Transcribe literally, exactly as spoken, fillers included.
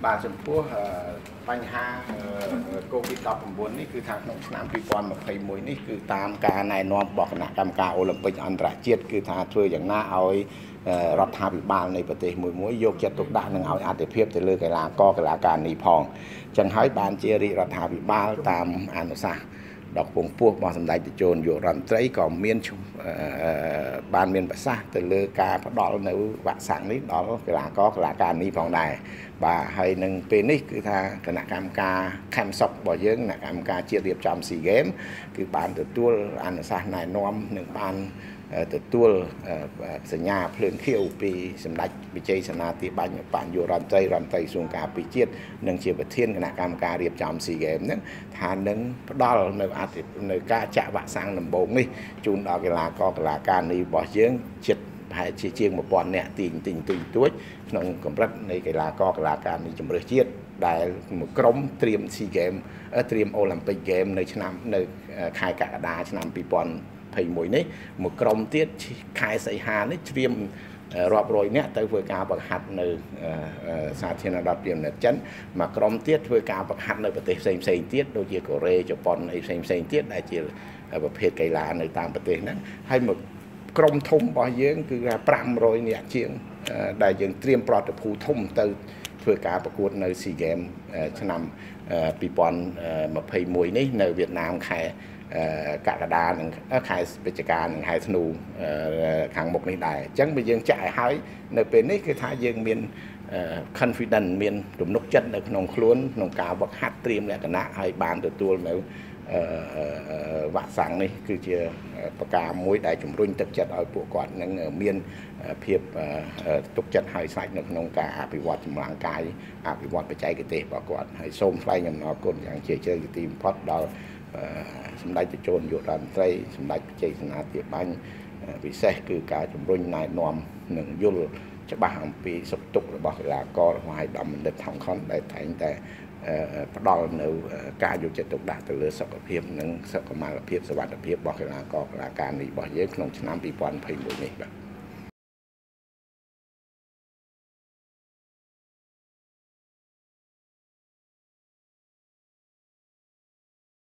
បាទចំពោះបញ្ហាកូវីដ ដប់ប្រាំបួន នេះគឺថាក្នុងឆ្នាំពីរពាន់ម្ភៃមួយនេះគឺតាមការណែនាំរបស់គណៈកម្មការអូឡ িম্প ិកអន្តរជាតិគឺថាធ្វើយ៉ាងណាឲ្យរដ្ឋាភិបាលនៃប្រទេសមួយមួយយកចិត្តទុកដាក់នឹងឲ្យអធិភាពទៅលើកីឡាករកីឡាការីផងចឹងហើយបានជារាជរដ្ឋាភិបាលតាមអនុសាសន៍ដកពងពោះរបស់សម្ដេចតេជោនាយករដ្ឋមន្ត្រីក៏មានបានមានប្រសាសន៍ទៅលើការផ្ដល់នៅវ៉ាក់សាំងនេះដល់កីឡាករកីឡាការីផងដែរបាទហើយនឹងពេលនេះគឺថាគណៈកម្មការខេមសុករបស់យើងគណៈកម្មការជាតិរៀបចំស៊ីហ្គេមគឺបានទទួលអនុសាសន៍ណែនាំនឹងបានទទួលសញ្ញាភ្លើងខៀវពីសម្ដេចវិជ័យសេនាធិបញ្ញបញ្ញរដ្ឋមន្ត្រីរដ្ឋមន្ត្រីក្រសួងការពារជាតិនិងជាប្រធានគណៈកម្មការរៀបចំស៊ីហ្គេមហ្នឹងថានឹងផ្ដល់នៅអតិនៅការចាក់វ៉ាក់សាំងដំបូងនេះជូនដល់កីឡាករកីឡាការីរបស់យើងចិត្តប្រហែលជាជាងmột nghìnនាក់ទីទីទីទួចក្នុងកម្រិតនៃកីឡាករកីឡាការីជំនឿជាតិដែលមួយក្រុមត្រៀមស៊ីហ្គេមត្រៀមអូឡ িম্প ិកហ្គេមនៅឆ្នាំនៅខែកក្កដាឆ្នាំពីរពាន់មួយនេះមួយក្រុមទៀតខែសីហានេះត្រៀមរាប់រយនាក់ទៅធ្វើការបង្ហាត់នៅសាធារណរដ្ឋប្រជាមានិតចិនមួយក្រុមទៀតធ្វើការបង្ហាត់នៅប្រទេសផ្សេងផ្សេងទៀតដូចជាកូរ៉េជប៉ុនអីផ្សេងផ្សេងទៀតដែលជាប្រភេទកីឡានៅតាមប្រទេសហ្នឹងហើយមួយក្រុមធំរបស់យើងគឺថាប្រាំរយនាក់ជាងដែលយើងត្រៀមប្រតិភូធំទៅធ្វើការប្រកួតនៅស៊ីហ្គេមឆ្នាំពីរពាន់ម្ភៃមួយនេះនៅវៀតណាមខែកក្កដានិងខែវិច្ឆិកានិងខែធ្នូខាងមុខនេះដែរអញ្ចឹងបើយើងចាក់ឲ្យហើយនៅពេលនេះគឺថាយើងមាន confidence មានទំនុកចិត្តនៅក្នុងខ្លួនក្នុងការវឹកហាត់ត្រៀមលក្ខណៈឲ្យបានទទួលនៅវ៉ាក់សាំងនេះគឺជាប្រការមួយដែលជំរុញទឹកចិត្តឲ្យពួកគាត់នឹងមានភាពទុកចិត្តហើយស្រេចនៅក្នុងការអភិវឌ្ឍកម្លាំងកាយអភិវឌ្ឍបច្ចេកទេសរបស់គាត់ហើយសូមថ្លែងអំណរគុណយ៉ាងជ្រាលជ្រៅជាទីបំផុតដល់សម្ដេចតេជោនាយករដ្ឋមន្ត្រីសម្ដេចវិជ័យសេនាធិបញ្ញពិសេសគឺការជំរុញណែនាំនិងយល់ច្បាស់អំពីសុខទុក្ខរបស់កីឡាកររបស់ឯកឧត្តមបណ្ឌិត ថងខុនដែលតែងតែផ្ដល់នៅការយកចិត្តទុកដាក់ទៅលើសុខភាពនិងសុខុមាលភាពសុវត្ថិភាពរបស់កីឡាករកីឡាការីរបស់យើងក្នុងឆ្នាំពីរពាន់ម្ភៃមួយនេះបាទ